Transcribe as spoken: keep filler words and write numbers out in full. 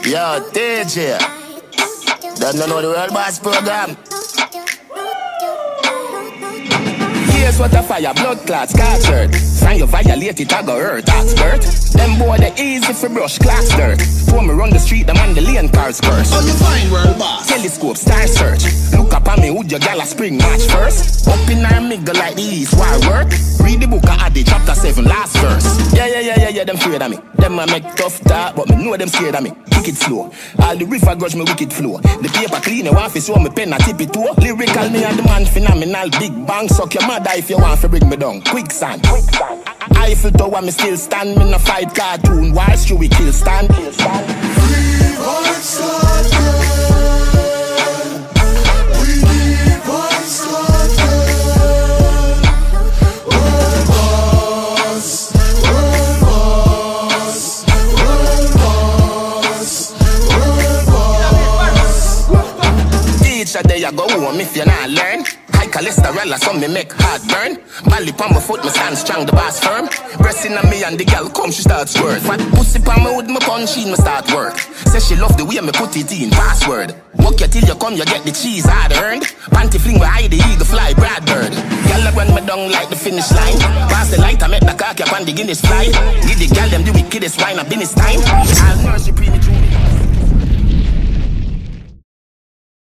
Yo, D J. Don't know the World Boss program. Here's what a fire, blood clots, scarred. Sign you violate it, I go hurt, expert. Them boy, they easy for brush, class dirt. For me run the street, them on the lane cars curse. How you find World Boss? Telescope, star search. Look up on me, would your gal a spring match first? Up in our middle like the East, war work. Read the book of Adi, chapter seven, last verse. Yeah, yeah, yeah, yeah, yeah, them afraid of me. Them a make tough talk, but me know them scared of me. Kick it slow. All the river grudge me wicked flow. The paper clean, you want to show me pen a tip it too. Lyrical me and the man phenomenal. Big bang, suck your mother if you want to bring me down. Quicksand. Quicksand. Eiffel Tower, me still stand. Me no fight cartoon. Why should we kill stand? Kill stand. We want slaughter. We need one slaughter. World Boss. World Boss. World Boss. World Boss. Teacher, there you go home if you not learn. High cholesterol or some me make heart burn. Bally pon my foot, me stand strong, the boss firm. Pressing on me and the girl come, she start squirt. Fat pussy pon me hood, me punch in, me start work. Say she love the way me put it in, password. Walk you till you come, you get the cheese hard earned. Panty fling where I the eagle fly, Brad Bird. Girl run me down like the finish line. Pass the light, I make the cocky up on the Guinness fly. Give the girl them the wickedest wine, a business time. I'll nurse you pre